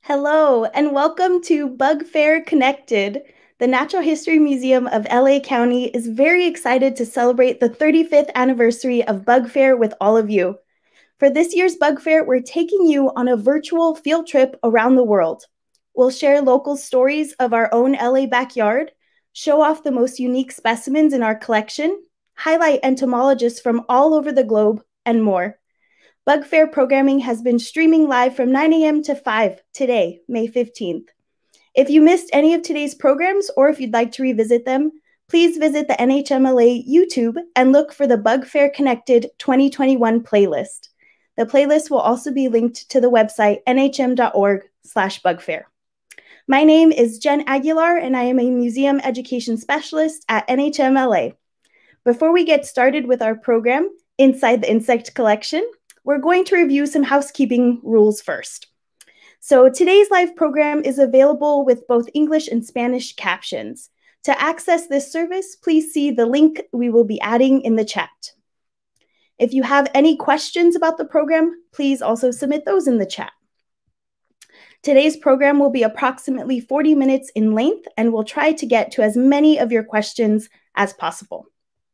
Hello, and welcome to Bug Fair Connected. The Natural History Museum of LA County is very excited to celebrate the 35th anniversary of Bug Fair with all of you. For this year's Bug Fair, we're taking you on a virtual field trip around the world. We'll share local stories of our own LA backyard, show off the most unique specimens in our collection, highlight entomologists from all over the globe, and more. Bug Fair programming has been streaming live from 9 a.m. to 5 today, May 15th. If you missed any of today's programs or if you'd like to revisit them, please visit the NHMLA YouTube and look for the Bug Fair Connected 2021 playlist. The playlist will also be linked to the website nhm.org/bugfair. My name is Jen Aguilar, and I am a museum education specialist at NHMLA. Before we get started with our program, Inside the Insect Collection, we're going to review some housekeeping rules first. So today's live program is available with both English and Spanish captions. To access this service, please see the link we will be adding in the chat. If you have any questions about the program, please also submit those in the chat. Today's program will be approximately 40 minutes in length, and we'll try to get to as many of your questions as possible.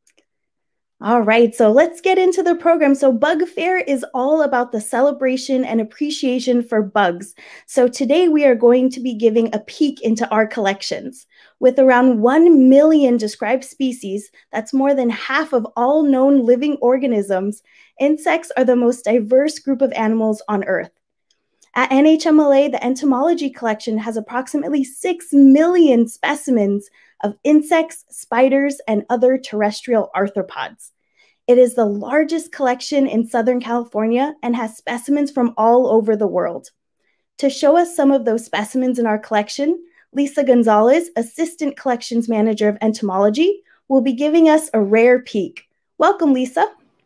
All right, so let's get into the program. So Bug Fair is all about the celebration and appreciation for bugs. So today we are going to be giving a peek into our collections. With around 1 million described species, that's more than half of all known living organisms, insects are the most diverse group of animals on Earth. At NHMLA, the entomology collection has approximately 6 million specimens of insects, spiders, and other terrestrial arthropods. It is the largest collection in Southern California and has specimens from all over the world. To show us some of those specimens in our collection, Lisa Gonzalez, Assistant Collections Manager of Entomology, will be giving us a rare peek. Welcome, Lisa.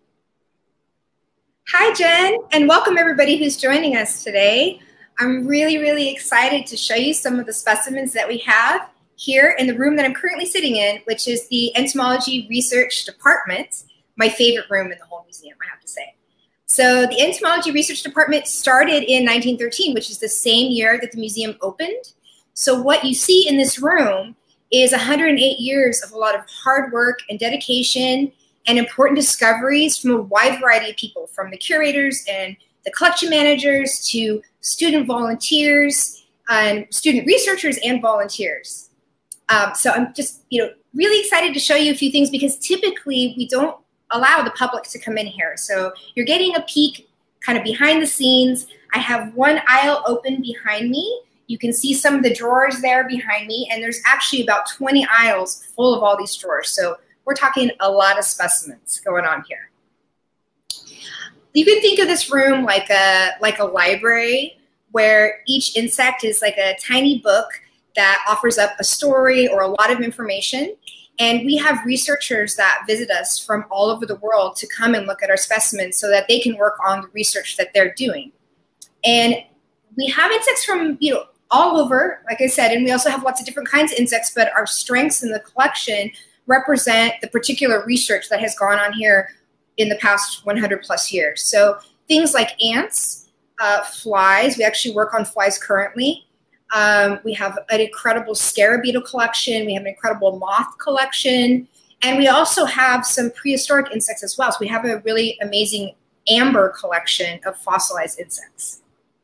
Hi, Jen, and welcome everybody who's joining us today. I'm really excited to show you some of the specimens that we have here in the room that I'm currently sitting in, which is the Entomology Research Department, my favorite room in the whole museum, I have to say. So the Entomology Research Department started in 1913, which is the same year that the museum opened. So what you see in this room is 108 years of a lot of hard work and dedication and important discoveries from a wide variety of people, from the curators and the collection managers to student volunteers and student researchers and volunteers. So I'm just, really excited to show you a few things because typically we don't allow the public to come in here. So you're getting a peek kind of behind the scenes. I have one aisle open behind me. You can see some of the drawers there behind me, and there's actually about 20 aisles full of all these drawers. So we're talking a lot of specimens going on here. You can think of this room like a library where each insect is like a tiny book that offers up a story or a lot of information. And we have researchers that visit us from all over the world to come and look at our specimens so that they can work on the research that they're doing. And we have insects from, all over, like I said, and we also have lots of different kinds of insects, but our strengths in the collection represent the particular research that has gone on here in the past 100 plus years. So things like ants, flies, we actually work on flies currently. We have an incredible scarab beetle collection. We have an incredible moth collection. And we also have some prehistoric insects as well. So we have a really amazing amber collection of fossilized insects.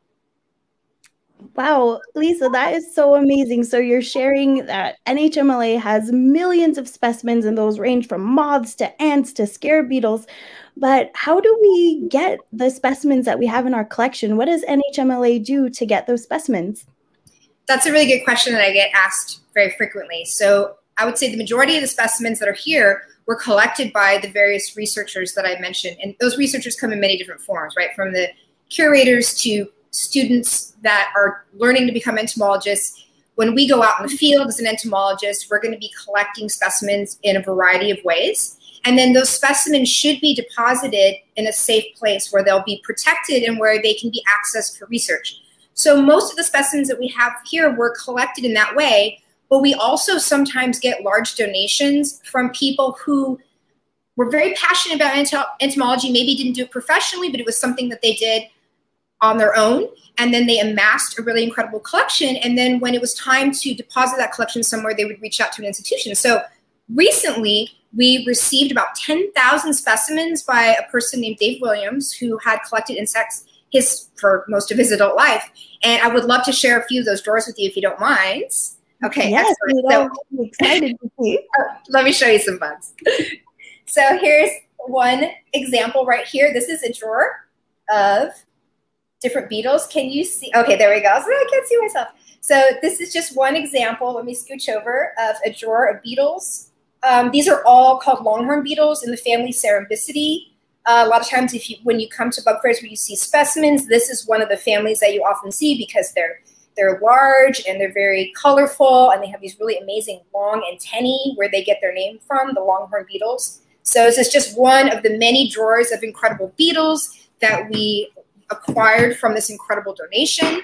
Wow, Lisa, that is so amazing. So you're sharing that NHMLA has millions of specimens, and those range from moths to ants to scarab beetles. But how do we get the specimens that we have in our collection? What does NHMLA do to get those specimens? That's a really good question that I get asked very frequently. So I would say the majority of the specimens that are here were collected by the various researchers that I mentioned. And those researchers come in many different forms, right? From the curators to students that are learning to become entomologists. When we go out in the field as an entomologist, we're going to be collecting specimens in a variety of ways. And then those specimens should be deposited in a safe place where they'll be protected and where they can be accessed for research. So most of the specimens that we have here were collected in that way, but we also sometimes get large donations from people who were very passionate about entomology, maybe didn't do it professionally, but it was something that they did on their own, and then they amassed a really incredible collection. And then when it was time to deposit that collection somewhere, they would reach out to an institution. So recently, we received about 10,000 specimens by a person named Dave Williams, who had collected insects for most of his adult life. And I would love to share a few of those drawers with you if you don't mind. Okay, yes, so I'm excited to see. Let me show you some bugs. So here's one example right here. This is a drawer of different beetles. Can you see? Okay, there we go. So I can't see myself. So this is just one example. Let me scooch over of a drawer of beetles. These are all called longhorn beetles in the family Cerambycidae. A lot of times when you come to bug fairs where you see specimens, this is one of the families that you often see because they're large and they're very colorful, and they have these really amazing long antennae where they get their name from, the longhorn beetles. So this is just one of the many drawers of incredible beetles that we acquired from this incredible donation.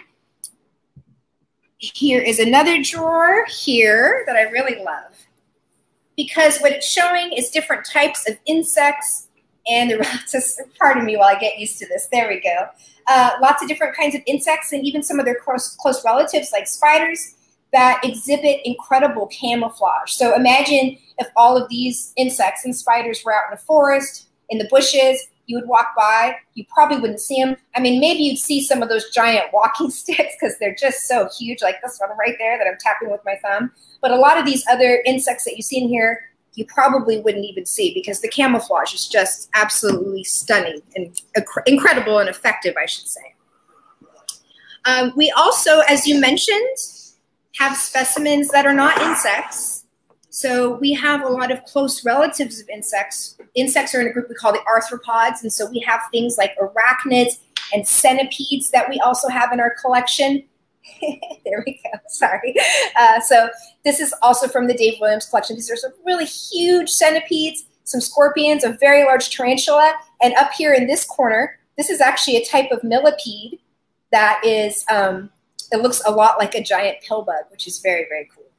Here is another drawer here that I really love, because what it's showing is different types of insects, and just pardon me while I get used to this. There we go. Lots of different kinds of insects, and even some of their close relatives like spiders that exhibit incredible camouflage. So imagine if all of these insects and spiders were out in the forest, in the bushes, you would walk by, you probably wouldn't see them. I mean, maybe you'd see some of those giant walking sticks because they're just so huge, like this one right there that I'm tapping with my thumb. But a lot of these other insects that you see in here, you probably wouldn't even see because the camouflage is just absolutely stunning and incredible and effective, I should say. We also, as you mentioned, have specimens that are not insects. So we have a lot of close relatives of insects. Insects are in a group we call the arthropods, and so we have things like arachnids and centipedes that we also have in our collection. There we go, sorry. So this is also from the Dave Williams collection. These are some really huge centipedes, some scorpions, a very large tarantula, and up here in this corner, this is actually a type of millipede that is, it looks a lot like a giant pill bug, which is very, very cool.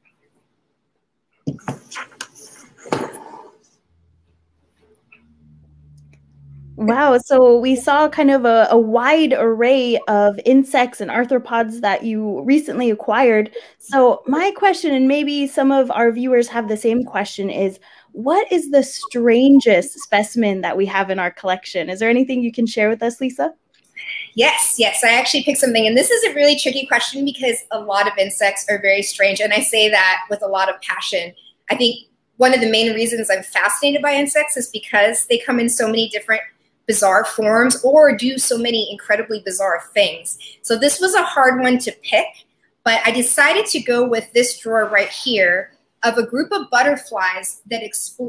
Wow, so we saw kind of a wide array of insects and arthropods that you recently acquired. So my question, and maybe some of our viewers have the same question, is what is the strangest specimen that we have in our collection? Is there anything you can share with us, Lisa? Yes, I actually picked something, and this is a really tricky question because a lot of insects are very strange, and I say that with a lot of passion. I think one of the main reasons I'm fascinated by insects is because they come in so many different bizarre forms or do so many incredibly bizarre things. So this was a hard one to pick, but I decided to go with this drawer right here of a group of butterflies that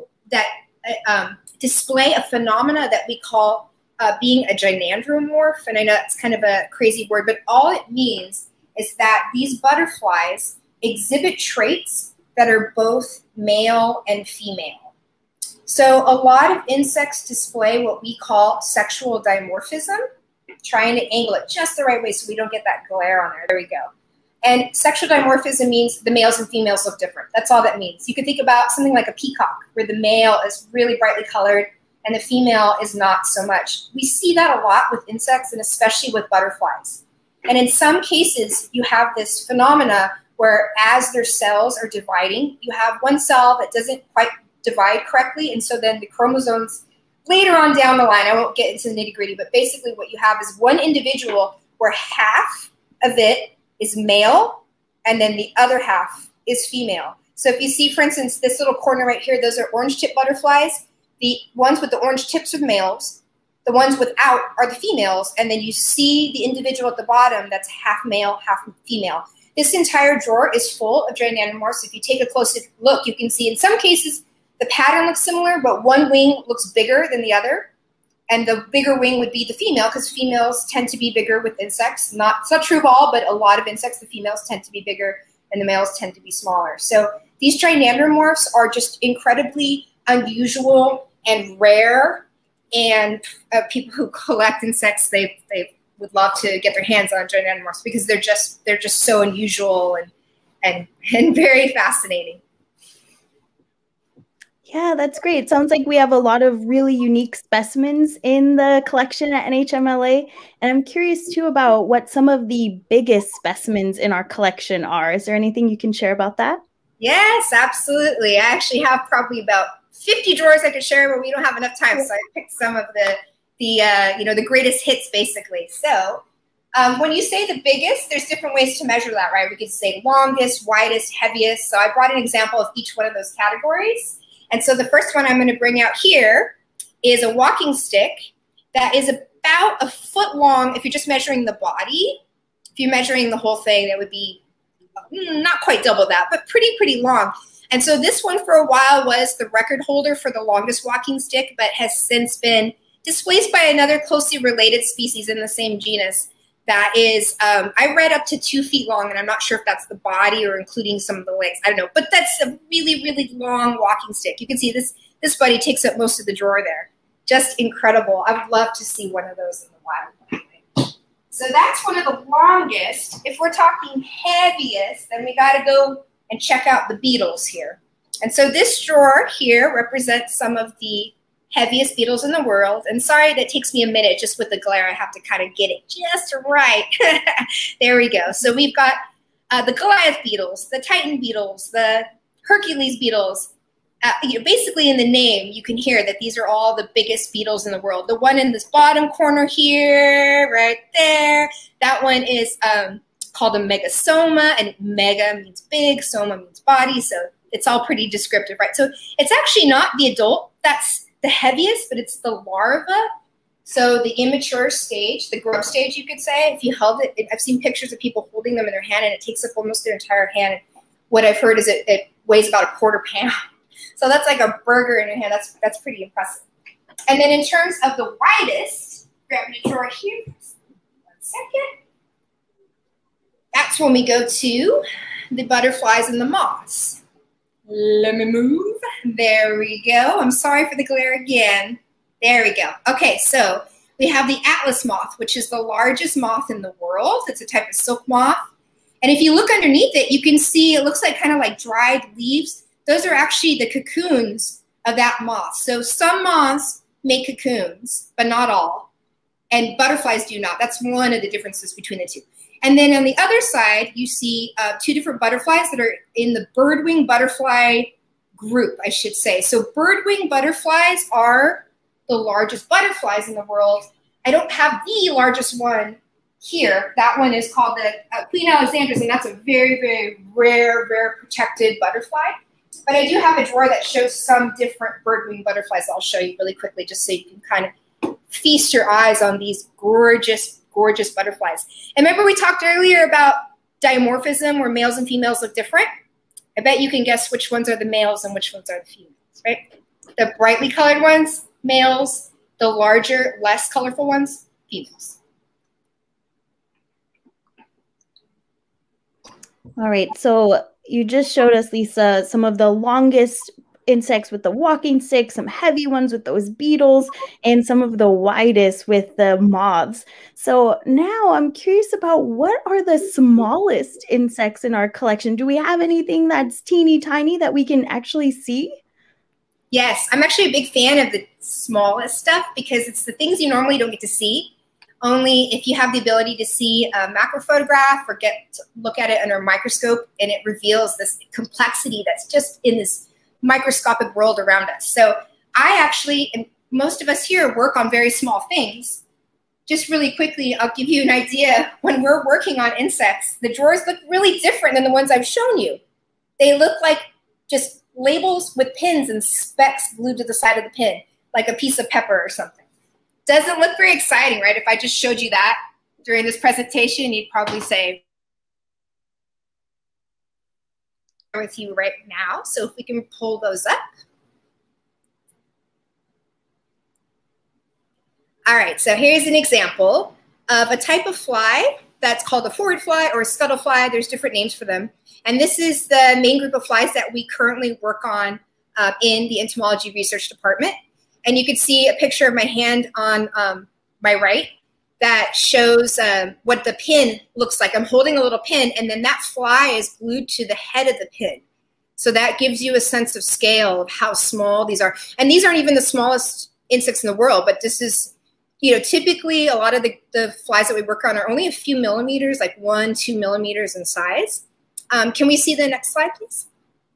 display a phenomena that we call being a gynandromorph. And I know it's kind of a crazy word, but all it means is that these butterflies exhibit traits that are both male and female. So a lot of insects display what we call sexual dimorphism, trying to angle it just the right way so we don't get that glare on there. There we go. And sexual dimorphism means the males and females look different. That's all that means. You can think about something like a peacock, where the male is really brightly colored and the female is not so much. We see that a lot with insects and especially with butterflies. And in some cases, you have this phenomena where as their cells are dividing, you have one cell that doesn't quite divide correctly, and so then the chromosomes later on down the line, I won't get into the nitty-gritty, but basically what you have is one individual where half of it is male and then the other half is female. So if you see, for instance, this little corner right here, those are orange tip butterflies. The ones with the orange tips are males, the ones without are the females, and then you see the individual at the bottom that's half male, half female. This entire drawer is full of gynandromorphs. If you take a closer look, you can see in some cases the pattern looks similar, but one wing looks bigger than the other. And the bigger wing would be the female, because females tend to be bigger with insects. It's not true of all, but a lot of insects, the females tend to be bigger and the males tend to be smaller. So these gynandromorphs are just incredibly unusual and rare. And people who collect insects, they would love to get their hands on gynandromorphs because they're just so unusual and very fascinating. Yeah, that's great. Sounds like we have a lot of really unique specimens in the collection at NHMLA. And I'm curious too about what some of the biggest specimens in our collection are. Is there anything you can share about that? Yes, absolutely. I actually have probably about 50 drawers I could share, but we don't have enough time. So I picked some of the greatest hits, basically. So when you say the biggest, there's different ways to measure that, right? We could say longest, widest, heaviest. So I brought an example of each one of those categories. And so the first one I'm going to bring out here is a walking stick that is about a foot long if you're just measuring the body. If you're measuring the whole thing, that would be not quite double that, but pretty long. And so this one for a while was the record holder for the longest walking stick, but has since been displaced by another closely related species in the same genus that is, I read up to 2 feet long, and I'm not sure if that's the body or including some of the legs. I don't know, but that's a really long walking stick. You can see this buddy takes up most of the drawer there. Just incredible. I would love to see one of those in the wild. So that's one of the longest. If we're talking heaviest, then we got to go and check out the beetles here. And so this drawer here represents some of the heaviest beetles in the world. And sorry, that takes me a minute just with the glare. I have to kind of get it just right. There we go. So we've got the Goliath beetles, the Titan beetles, the Hercules beetles. Basically in the name, you can hear that these are all the biggest beetles in the world. The one in this bottom corner here, right there, that one is called a megasoma, and mega means big, soma means body, so it's all pretty descriptive, right? So it's actually not the adult that's the heaviest, but it's the larva. So the immature stage, the growth stage, you could say, if you held it, I've seen pictures of people holding them in their hand and it takes up almost their entire hand. What I've heard is it weighs about a quarter pound. So that's like a burger in your hand. That's pretty impressive. And then in terms of the widest, grab a drawer here. 1 second. That's when we go to the butterflies and the moths. Let me move. There we go. I'm sorry for the glare again. There we go. Okay, so we have the Atlas moth, which is the largest moth in the world. It's a type of silk moth. And if you look underneath it, you can see it looks like kind of like dried leaves. Those are actually the cocoons of that moth. So some moths make cocoons, but not all. And butterflies do not. That's one of the differences between the two. And then on the other side, you see 2 different butterflies that are in the birdwing butterfly group, I should say. So birdwing butterflies are the largest butterflies in the world. I don't have the largest one here. That one is called the Queen Alexandra's, and that's a very rare protected butterfly. But I do have a drawer that shows some different birdwing butterflies I'll show you really quickly just so you can kind of feast your eyes on these gorgeous butterflies. And remember we talked earlier about dimorphism, where males and females look different? I bet you can guess which ones are the males and which ones are the females, right? The brightly colored ones, males. The larger, less colorful ones, females. All right, so you just showed us, Lisa, some of the longest insects with the walking stick, some heavy ones with those beetles, and some of the widest with the moths. So now I'm curious about what are the smallest insects in our collection? Do we have anything that's teeny tiny that we can actually see? Yes, I'm actually a big fan of the smallest stuff because it's the things you normally don't get to see. Only if you have the ability to see a macro photograph or get to look at it under a microscope, and it reveals this complexity that's just in this microscopic world around us. So I actually, and most of us here, work on very small things. Just really quickly, I'll give you an idea. When we're working on insects, the drawers look really different than the ones I've shown you. They look like just labels with pins and specks glued to the side of the pin, like a piece of pepper or something. Doesn't look very exciting, right? If I just showed you that during this presentation, you'd probably say, with you right now. So if we can pull those up. All right, so here's an example of a type of fly that's called a forward fly or a scuttle fly. There's different names for them. And this is the main group of flies that we currently work on in the entomology research department. And you can see a picture of my hand on my right that shows what the pin looks like. I'm holding a little pin, and then that fly is glued to the head of the pin. So that gives you a sense of scale of how small these are. And these aren't even the smallest insects in the world, but this is, you know, typically a lot of the flies that we work on are only a few millimeters, like 1-2 millimeters in size. Can we see the next slide, please?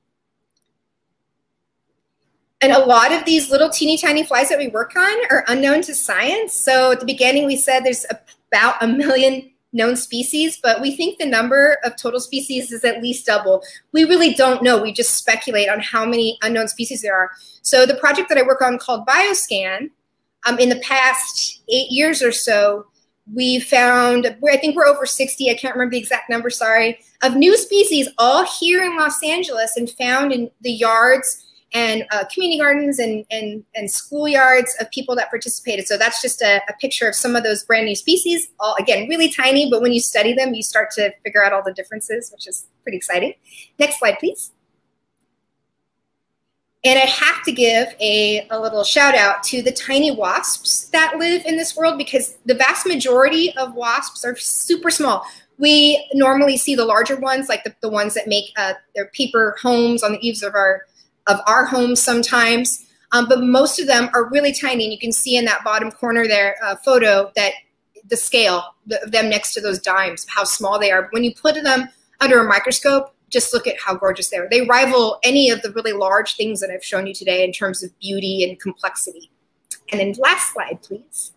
And a lot of these little teeny tiny flies that we work on are unknown to science. So at the beginning, we said there's about 1 million known species, but we think the number of total species is at least double. We really don't know. We just speculate on how many unknown species there are. So the project that I work on called Bioscan, in the past 8 years or so, we found, I think we're over 60, I can't remember the exact number, sorry, of new species all here in Los Angeles and found in the yards and community gardens and schoolyards of people that participated. So that's just a picture of some of those brand new species, all again, really tiny, but when you study them, you start to figure out all the differences, which is pretty exciting. Next slide, please. And I have to give a little shout out to the tiny wasps that live in this world, because the vast majority of wasps are super small. We normally see the larger ones, like the ones that make their paper homes on the eaves of our homes sometimes, but most of them are really tiny. And you can see in that bottom corner there photo that the scale of them next to those dimes, how small they are. But when you put them under a microscope, just look at how gorgeous they are. They rival any of the really large things that I've shown you today in terms of beauty and complexity. And then last slide, please.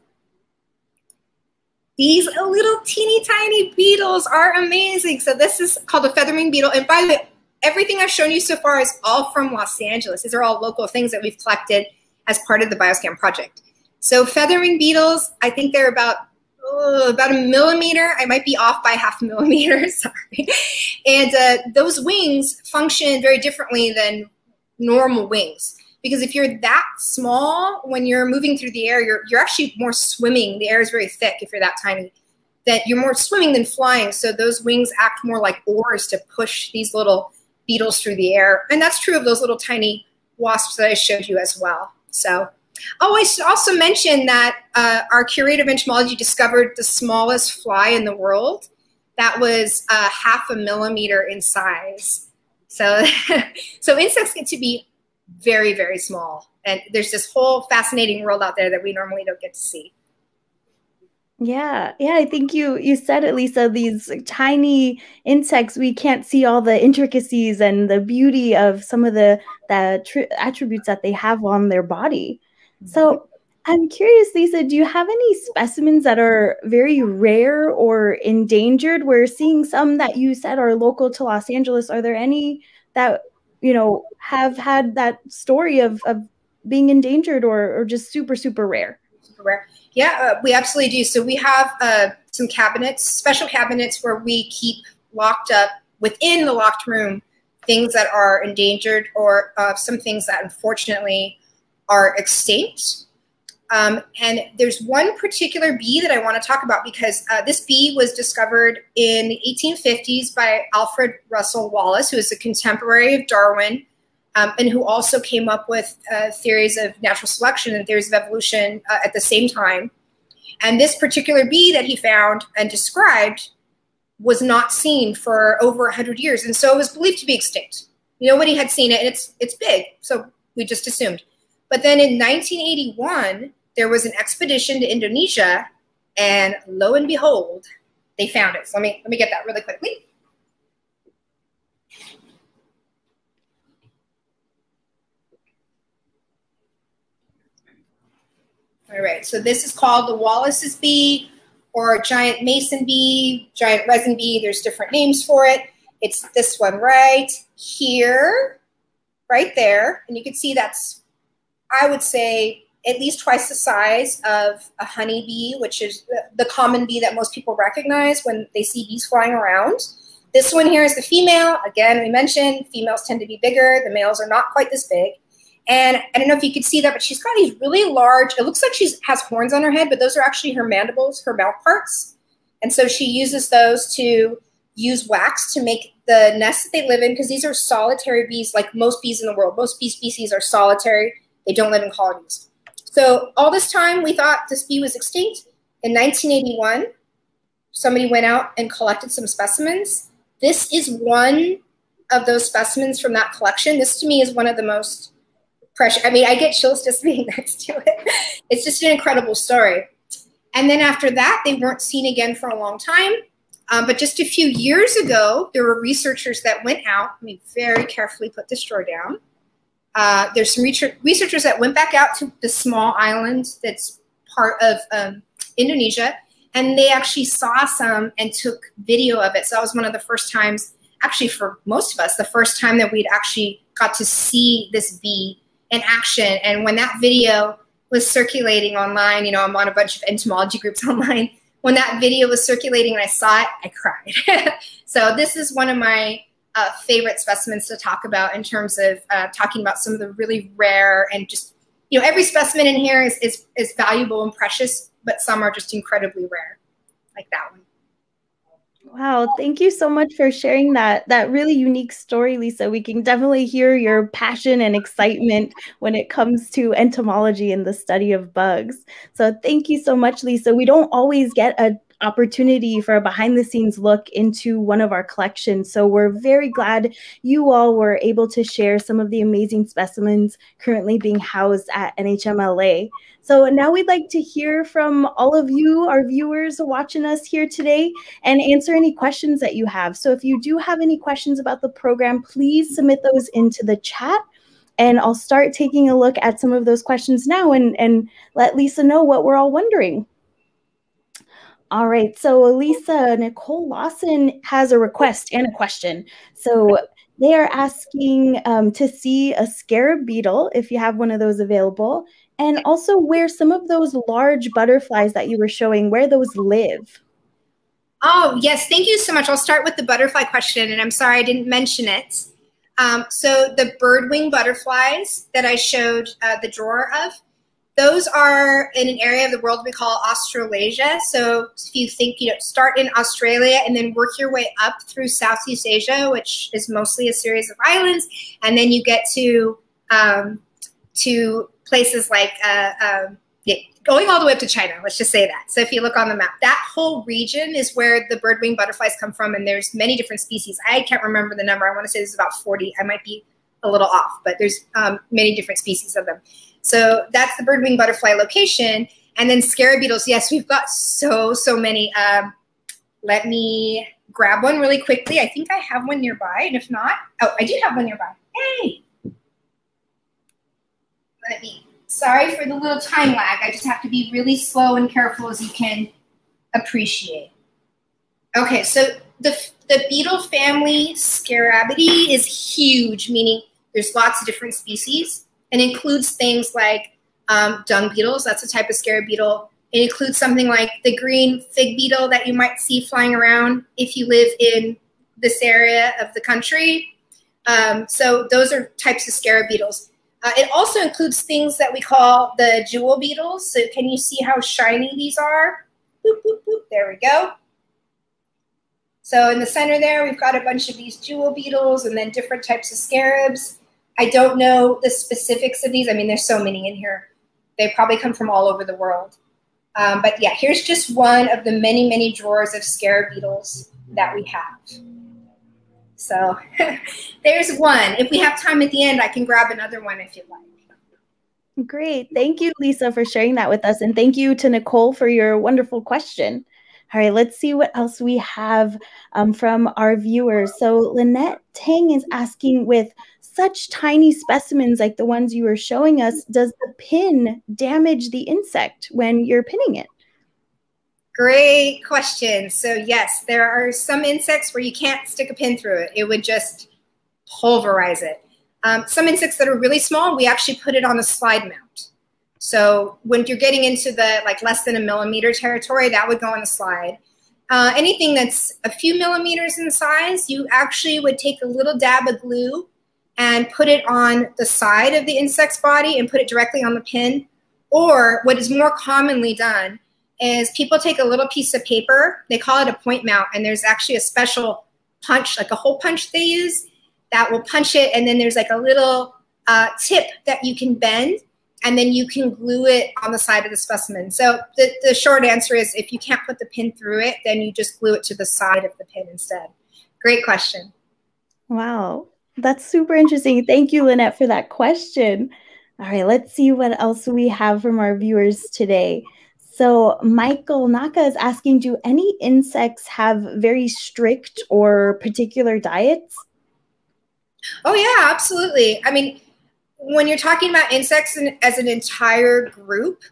These little teeny tiny beetles are amazing. So this is called a featherwing beetle. And by the way, everything I've shown you so far is all from Los Angeles. These are all local things that we've collected as part of the Bioscan project. So featherwing beetles, I think they're about 1 millimeter. I might be off by 0.5 millimeter, sorry. And those wings function very differently than normal wings. Because if you're that small, when you're moving through the air, you're actually more swimming. The air is very thick if you're that tiny. That you're more swimming than flying. So those wings act more like oars to push these little beetles through the air. And that's true of those little tiny wasps that I showed you as well. So I should also mention that our curator of entomology discovered the smallest fly in the world. That was 0.5 millimeter in size. So, so insects get to be very, very small. And there's this whole fascinating world out there that we normally don't get to see. Yeah, I think you said it, Lisa, these tiny insects, we can't see all the intricacies and the beauty of some of the attributes that they have on their body. So I'm curious, Lisa, do you have any specimens that are very rare or endangered? We're seeing some that you said are local to Los Angeles. Are there any that, you know, have had that story of being endangered or just super, super rare? Super rare. Yeah, we absolutely do. So we have some cabinets, special cabinets where we keep locked up within the locked room things that are endangered or some things that unfortunately are extinct. And there's one particular bee that I want to talk about because this bee was discovered in the 1850s by Alfred Russel Wallace, who is a contemporary of Darwin, and who also came up with theories of natural selection and theories of evolution at the same time. And this particular bee that he found and described was not seen for over 100 years. And so it was believed to be extinct. Nobody had seen it, and it's big, so we just assumed. But then in 1981, there was an expedition to Indonesia, and lo and behold, they found it. So let me get that really quickly. All right, so this is called the Wallace's bee or giant mason bee, giant resin bee. There's different names for it. It's this one right here, right there. And you can see that's, I would say, at least twice the size of a honeybee, which is the common bee that most people recognize when they see bees flying around. This one here is the female. Again, we mentioned females tend to be bigger. The males are not quite this big. And I don't know if you could see that, but she's got these really large, it looks like she has horns on her head, but those are actually her mandibles, her mouth parts. And so she uses those to use wax to make the nests that they live in, because these are solitary bees like most bees in the world. Most bee species are solitary. They don't live in colonies. So all this time we thought this bee was extinct. In 1981, somebody went out and collected some specimens. This is one of those specimens from that collection. This to me is one of the most precious. I mean, I get chills just being next to it. It's just an incredible story. And then after that, they weren't seen again for a long time. But just a few years ago, there were researchers that went out. Let me very carefully put this drawer down. There's some researchers that went back out to the small island that's part of Indonesia, and they actually saw some and took video of it. So that was one of the first times, actually for most of us, the first time that we'd actually got to see this bee in action. And when that video was circulating online, you know, I'm on a bunch of entomology groups online. When that video was circulating and I saw it, I cried. So this is one of my favorite specimens to talk about in terms of talking about some of the really rare and just, you know, every specimen in here is valuable and precious, but some are just incredibly rare, like that one. Wow, thank you so much for sharing that really unique story, Lisa. We can definitely hear your passion and excitement when it comes to entomology and the study of bugs. So thank you so much, Lisa. We don't always get an opportunity for a behind-the-scenes look into one of our collections, so we're very glad you all were able to share some of the amazing specimens currently being housed at NHMLA. So now we'd like to hear from all of you, our viewers watching us here today, and answer any questions that you have. So if you do have any questions about the program, please submit those into the chat, and I'll start taking a look at some of those questions now and let Lisa know what we're all wondering. All right, so Lisa, Nicole Lawson has a request and a question. So they are asking to see a scarab beetle, if you have one of those available, and also where some of those large butterflies that you were showing, where those live. Oh, yes, thank you so much. I'll start with the butterfly question, and I'm sorry I didn't mention it. So the birdwing butterflies that I showed the drawer of, those are in an area of the world we call Australasia. So if you think, you know, start in Australia and then work your way up through Southeast Asia, which is mostly a series of islands, and then you get to places like going all the way up to China, let's just say that. So if you look on the map, that whole region is where the birdwing butterflies come from, and there's many different species. I can't remember the number. I want to say there's about 40. I might be a little off, but there's many different species of them. So that's the birdwing butterfly location. And then scarab beetles, yes, we've got so many. Let me grab one really quickly. I think I have one nearby, and if not, oh, I do have one nearby. Hey! Sorry for the little time lag. I just have to be really slow and careful, as you can appreciate. Okay, so the beetle family Scarabidae is huge, meaning there's lots of different species, and includes things like dung beetles. That's a type of scarab beetle. It includes something like the green fig beetle that you might see flying around if you live in this area of the country. So those are types of scarab beetles. It also includes things that we call the jewel beetles. So can you see how shiny these are? Boop, boop, boop. There we go. So in the center there, we've got a bunch of these jewel beetles and then different types of scarabs. I don't know the specifics of these. I mean, there's so many in here. They probably come from all over the world. But yeah, here's just one of the many drawers of scarab beetles that we have. So there's one. If we have time at the end, I can grab another one if you'd like. Great. Thank you, Lisa, for sharing that with us. And thank you to Nicole for your wonderful question. All right, let's see what else we have from our viewers. So Lynette Tang is asking, with such tiny specimens like the ones you were showing us, does the pin damage the insect when you're pinning it? Great question. So yes, there are some insects where you can't stick a pin through it. It would just pulverize it. Some insects that are really small, we actually put it on a slide mount. So when you're getting into the like less than a millimeter territory, that would go on the slide. Anything that's a few millimeters in size, you actually would take a little dab of glue and put it on the side of the insect's body and put it directly on the pin. Or what is more commonly done is people take a little piece of paper, they call it a point mount, and there's actually a special punch, like a hole punch they use, that will punch it, and then there's like a little tip that you can bend, and then you can glue it on the side of the specimen. So the short answer is, if you can't put the pin through it, then you just glue it to the side of the pin instead. Great question. Wow, that's super interesting. Thank you, Lynette, for that question. All right, let's see what else we have from our viewers today. So Michael Naka is asking, do any insects have very strict or particular diets? Oh yeah, absolutely. I mean, when you're talking about insects as an entire group,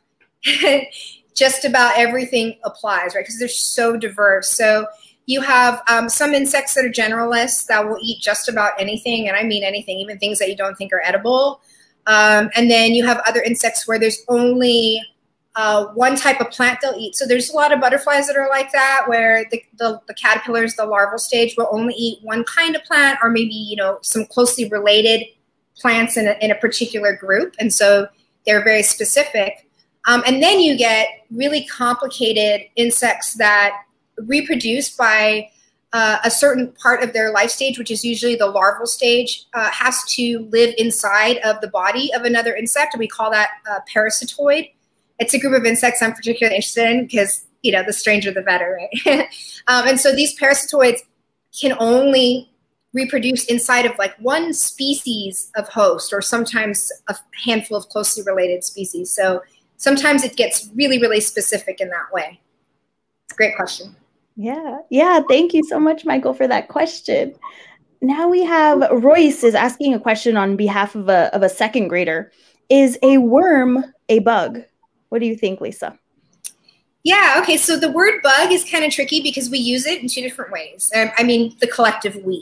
just about everything applies, right? Because they're so diverse. So you have some insects that are generalists that will eat just about anything, and I mean anything, even things that you don't think are edible. And then you have other insects where there's only one type of plant they'll eat. So there's a lot of butterflies that are like that, where the caterpillars, the larval stage, will only eat one kind of plant, or maybe, you know, some closely related plants in a particular group. And so they're very specific. And then you get really complicated insects that reproduce by a certain part of their life stage, which is usually the larval stage, has to live inside of the body of another insect. And we call that parasitoid. It's a group of insects I'm particularly interested in because, you know, the stranger the better, right? And so these parasitoids can only reproduce inside of like one species of host, or sometimes a handful of closely related species. So sometimes it gets really, really specific in that way. It's a great question. Yeah. Thank you so much, Michael, for that question. Now we have Royce is asking a question on behalf of a second grader. Is a worm a bug? What do you think, Lisa? Yeah, okay, so the word bug is kind of tricky because we use it in two different ways. I mean, the collective we.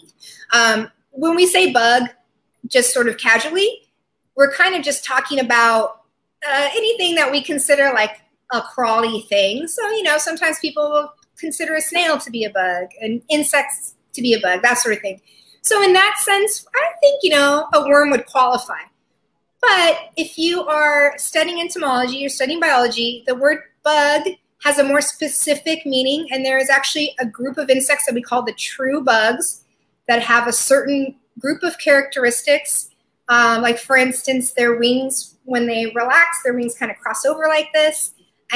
When we say bug, just sort of casually, we're kind of just talking about anything that we consider like a crawly thing. So, you know, sometimes people will consider a snail to be a bug, and insects to be a bug, that sort of thing. So in that sense, I think, you know, a worm would qualify. But if you are studying entomology or studying biology, the word bug has a more specific meaning, and there is actually a group of insects that we call the true bugs that have a certain group of characteristics. Like, for instance, their wings, when they relax, their wings kind of cross over like this,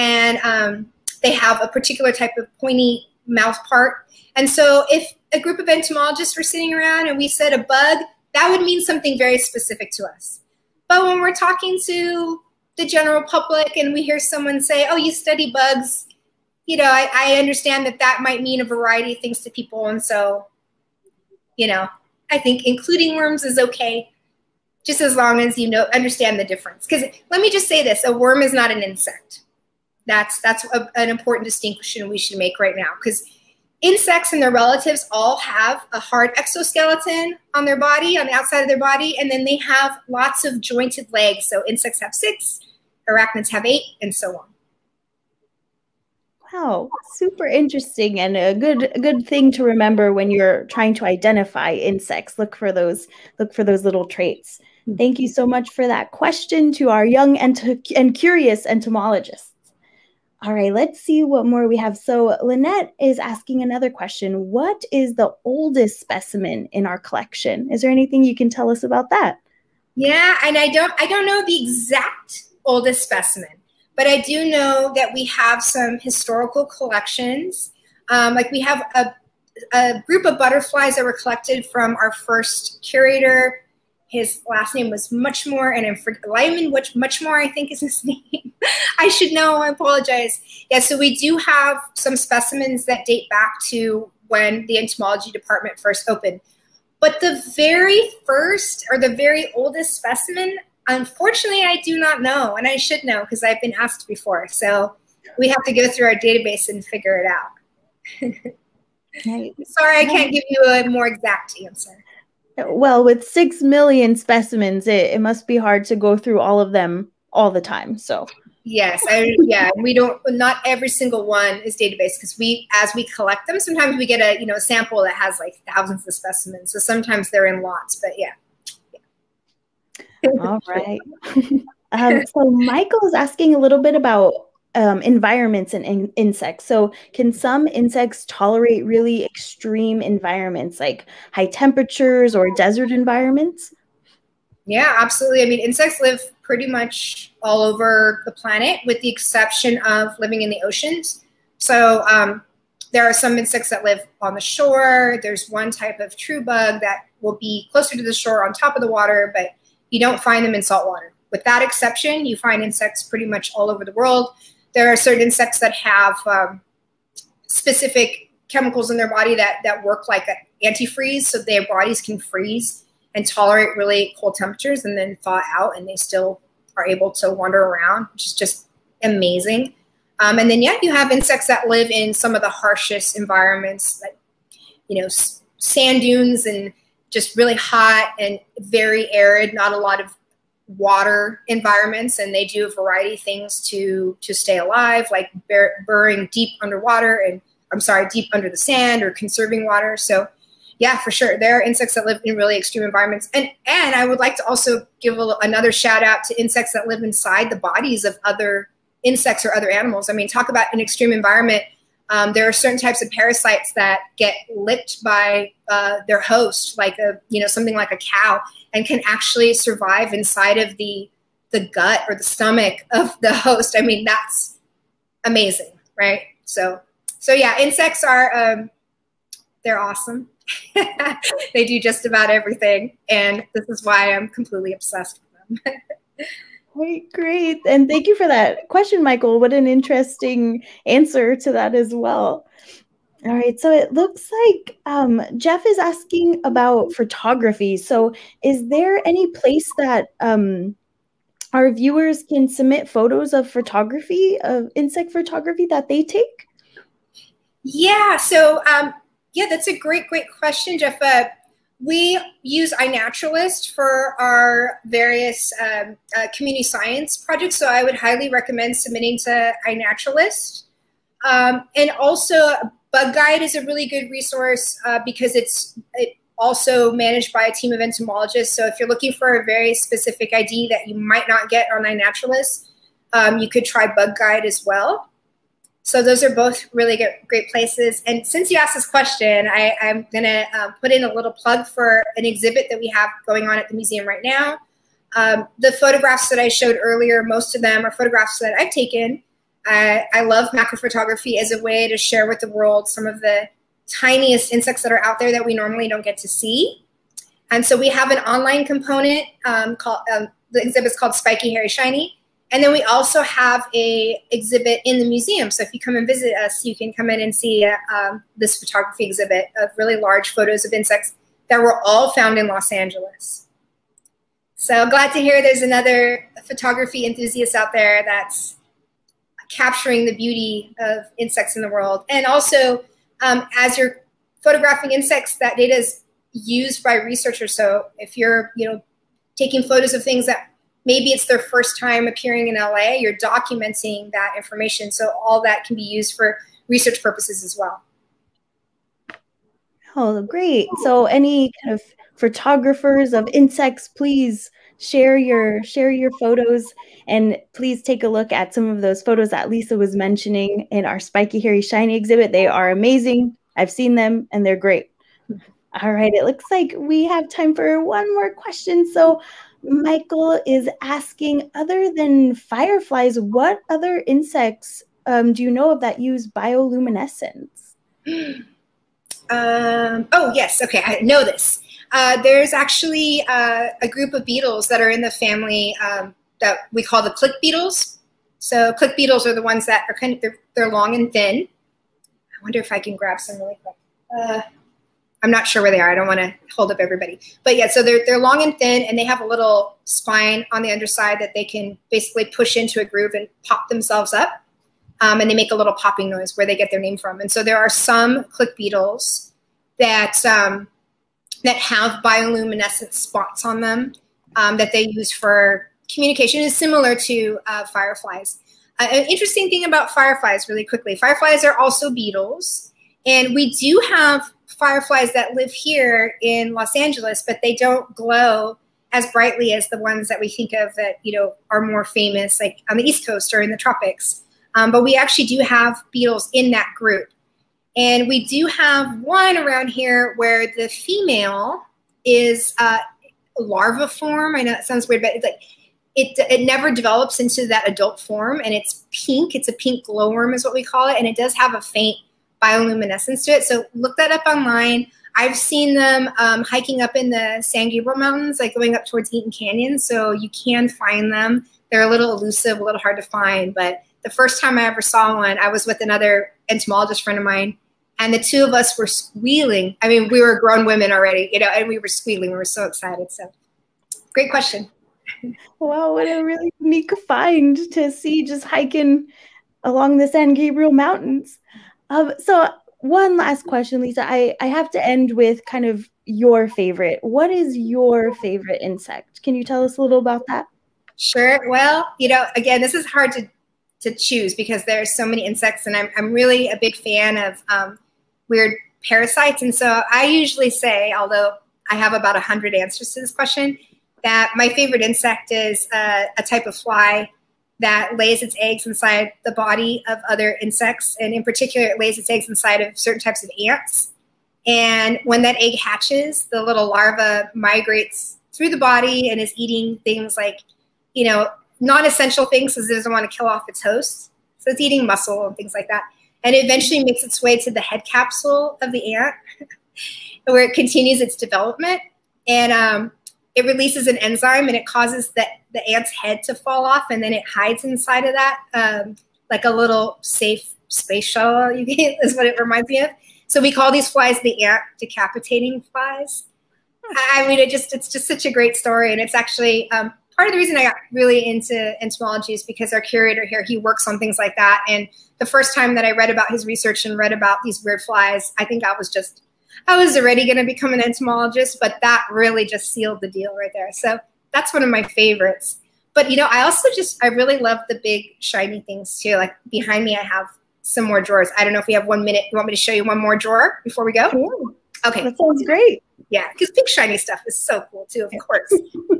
and they have a particular type of pointy mouth part. And so if a group of entomologists were sitting around and we said a bug, that would mean something very specific to us. But when we're talking to the general public and we hear someone say, oh, you study bugs, you know, I understand that that might mean a variety of things to people. And so, you know, I think including worms is okay, just as long as you understand the difference. Because let me just say this, a worm is not an insect. That's an important distinction we should make right now, because insects and their relatives all have a hard exoskeleton on their body, on the outside of their body, and then they have lots of jointed legs. So insects have 6, arachnids have 8, and so on. Wow, super interesting, and a good thing to remember when you're trying to identify insects. Look for those little traits. Thank you so much for that question to our young and curious entomologists. All right, let's see what more we have. So Lynette is asking another question. What is the oldest specimen in our collection? Is there anything you can tell us about that? Yeah, and I don't know the exact oldest specimen, but I do know that we have some historical collections. Like we have a group of butterflies that were collected from our first curator. His last name was Muchmore, and Lyman Muchmore, I think is his name. I should know, I apologize. Yeah, so we do have some specimens that date back to when the entomology department first opened. But the very first or the very oldest specimen, unfortunately, I do not know, and I should know because I've been asked before. So we have to go through our database and figure it out. Sorry, I can't give you a more exact answer. Well, with 6 million specimens, it must be hard to go through all of them all the time. So yes, not every single one is database, because as we collect them, sometimes we get a sample that has like thousands of specimens. So sometimes they're in lots, but yeah. All right. So Michael is asking a little bit about environments and insects. So can some insects tolerate really extreme environments like high temperatures or desert environments? Yeah, absolutely. I mean, insects live pretty much all over the planet with the exception of living in the oceans. So there are some insects that live on the shore. There's one type of true bug that will be closer to the shore on top of the water, but you don't find them in salt water. With that exception, you find insects pretty much all over the world. There are certain insects that have specific chemicals in their body that work like an antifreeze, so their bodies can freeze and tolerate really cold temperatures and then thaw out, and they still are able to wander around, which is just amazing. And then, yeah, you have insects that live in some of the harshest environments, like, you know, sand dunes and just really hot and very arid, not a lot of water environments. And they do a variety of things to stay alive, like burrowing deep underwater and, I'm sorry, deep under the sand or conserving water. So yeah, for sure. There are insects that live in really extreme environments. And I would like to also give another shout out to insects that live inside the bodies of other insects or other animals. I mean, talk about an extreme environment. There are certain types of parasites that get licked by their host, like something like a cow, and can actually survive inside of the gut or the stomach of the host. I mean, that's amazing, right? So yeah, insects are they're awesome. They do just about everything, and this is why I'm completely obsessed with them. Great. And thank you for that question, Michael. What an interesting answer to that as well. All right. So it looks like Jeff is asking about photography. So is there any place that our viewers can submit photos of photography, of insect photography that they take? Yeah. So, yeah, that's a great question, Jeff. We use iNaturalist for our various community science projects, so I would highly recommend submitting to iNaturalist. And also, Bug Guide is a really good resource because it's also managed by a team of entomologists. So if you're looking for a very specific ID that you might not get on iNaturalist, you could try Bug Guide as well. So those are both really great places. And since you asked this question, I'm going to put in a little plug for an exhibit that we have going on at the museum right now. The photographs that I showed earlier, most of them are photographs that I've taken. I love macro photography as a way to share with the world some of the tiniest insects that are out there that we normally don't get to see. And so we have an online component called, the exhibit's called Spiky, Hairy, Shiny. And then we also have a exhibit in the museum. So if you come and visit us, you can come in and see this photography exhibit of really large photos of insects that were all found in Los Angeles. So glad to hear there's another photography enthusiast out there that's capturing the beauty of insects in the world. And also, as you're photographing insects, that data is used by researchers. So if you're taking photos of things that maybe it's their first time appearing in LA, you're documenting that information. So all that can be used for research purposes as well. Oh, great. So any kind of photographers of insects, please share your photos, and please take a look at some of those photos that Lisa was mentioning in our Spiky, Hairy, Shiny exhibit. They are amazing. I've seen them and they're great. All right. It looks like we have time for one more question. So Michael is asking, other than fireflies, what other insects do you know of that use bioluminescence? Oh, yes. Okay, I know this. There's actually a group of beetles that are in the family that we call the click beetles. So click beetles are the ones that are they're long and thin. I wonder if I can grab some really quick. I'm not sure where they are. I don't want to hold up everybody. But yeah, so they're long and thin, and they have a little spine on the underside that they can basically push into a groove and pop themselves up. And they make a little popping noise where they get their name from. And so there are some click beetles that that have bioluminescent spots on them that they use for communication. Is similar to fireflies. An interesting thing about fireflies, really quickly, fireflies are also beetles. And we do have fireflies that live here in Los Angeles, but they don't glow as brightly as the ones that we think of that are more famous, like on the East Coast or in the tropics. But we actually do have beetles in that group. And we do have one around here where the female is larva form. I know it sounds weird, but it's like it never develops into that adult form, and it's pink. It's a pink glowworm is what we call it, and it does have a faint bioluminescence to it. So look that up online. I've seen them hiking up in the San Gabriel Mountains, like going up towards Eaton Canyon. So you can find them. They're a little elusive, a little hard to find. But the first time I ever saw one, I was with another entomologist friend of mine, and the two of us were squealing. I mean, we were grown women already, you know, and we were squealing. We were so excited. So great question. Wow, what a really unique find to see just hiking along the San Gabriel Mountains. So one last question, Lisa. I have to end with kind of your favorite. What is your favorite insect? Can you tell us a little about that? Sure. Well, you know, again, this is hard to choose because there's so many insects, and I'm really a big fan of weird parasites. And so I usually say, although I have about 100 answers to this question, that my favorite insect is a type of fly that lays its eggs inside the body of other insects. And in particular, it lays its eggs inside of certain types of ants. And when that egg hatches, the little larva migrates through the body and is eating things like, you know, non-essential things because it doesn't want to kill off its host. So it's eating mussel and things like that. And it eventually makes its way to the head capsule of the ant where it continues its development. And it releases an enzyme and it causes the ant's head to fall off, and then it hides inside of that like a little safe space shuttle, is what it reminds me of. So we call these flies the ant decapitating flies. I mean, it's just such a great story. And it's actually part of the reason I got really into entomology is because our curator here, he works on things like that. And the first time that I read about his research and read about these weird flies, I think I was already going to become an entomologist, but that really just sealed the deal right there. So that's one of my favorites. But, you know, I really love the big shiny things too. Like behind me, I have some more drawers. I don't know if we have 1 minute. You want me to show you one more drawer before we go? Cool. Okay. That sounds great. Yeah, because big shiny stuff is so cool too, of course.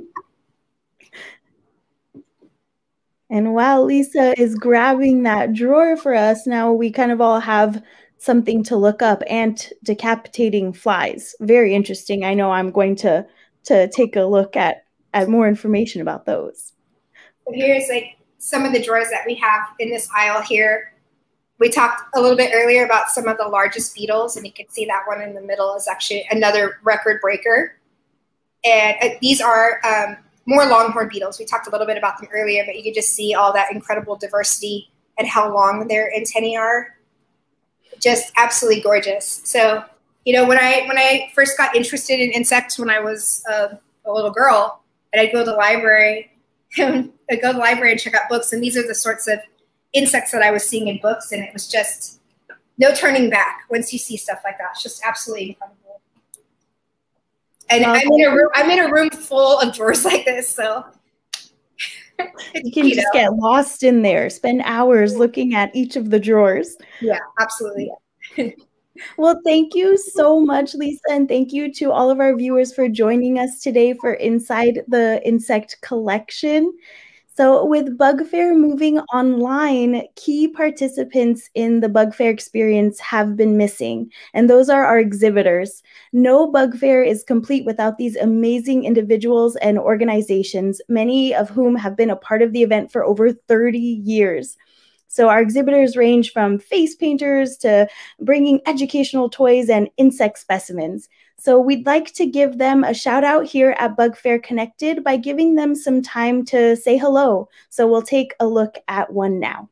And while Lisa is grabbing that drawer for us, now we kind of all have something to look up. Ant decapitating flies. Very interesting. I know I'm going to take a look at more information about those. So here's like some of the drawers that we have in this aisle here. We talked a little bit earlier about some of the largest beetles, and you can see that one in the middle is actually another record breaker. And these are more longhorn beetles. We talked a little bit about them earlier, but you can just see all that incredible diversity and how long their antennae are. Just absolutely gorgeous. So, you know, when I first got interested in insects when I was a little girl, and I'd go to the library, and check out books, and these are the sorts of insects that I was seeing in books, and it was just no turning back once you see stuff like that. It's just absolutely incredible. And I'm in a room full of drawers like this, so you can just get lost in there, spend hours looking at each of the drawers. Yeah, absolutely. Well, thank you so much, Lisa, and thank you to all of our viewers for joining us today for Inside the Insect Collection. So with Bug Fair moving online, key participants in the Bug Fair experience have been missing, and those are our exhibitors. No Bug Fair is complete without these amazing individuals and organizations, many of whom have been a part of the event for over 30 years. So our exhibitors range from face painters to bringing educational toys and insect specimens. So we'd like to give them a shout out here at Bug Fair Connected by giving them some time to say hello. So we'll take a look at one now.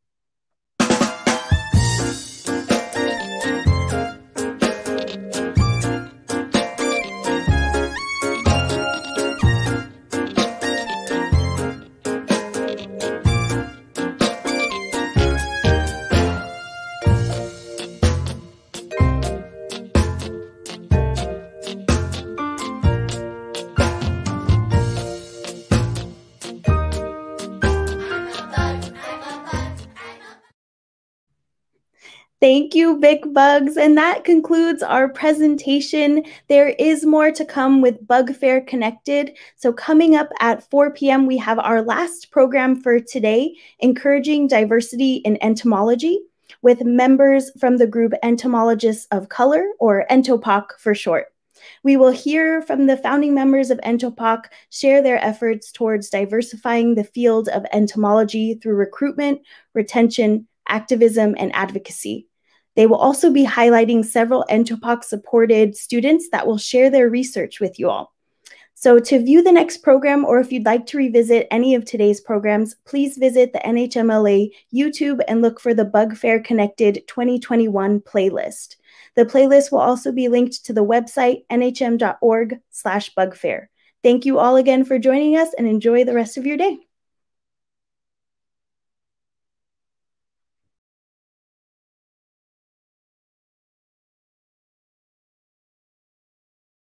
Thank you, Big Bugs. And that concludes our presentation. There is more to come with Bug Fair Connected. So coming up at 4 p.m., we have our last program for today, Encouraging Diversity in Entomology, with members from the group Entomologists of Color, or ENTOPOC for short. We will hear from the founding members of ENTOPOC share their efforts towards diversifying the field of entomology through recruitment, retention, activism, and advocacy. They will also be highlighting several NCHOPOC-supported students that will share their research with you all. So to view the next program, or if you'd like to revisit any of today's programs, please visit the NHMLA YouTube and look for the Bug Fair Connected 2021 playlist. The playlist will also be linked to the website nhm.org/bugfair. Thank you all again for joining us, and enjoy the rest of your day.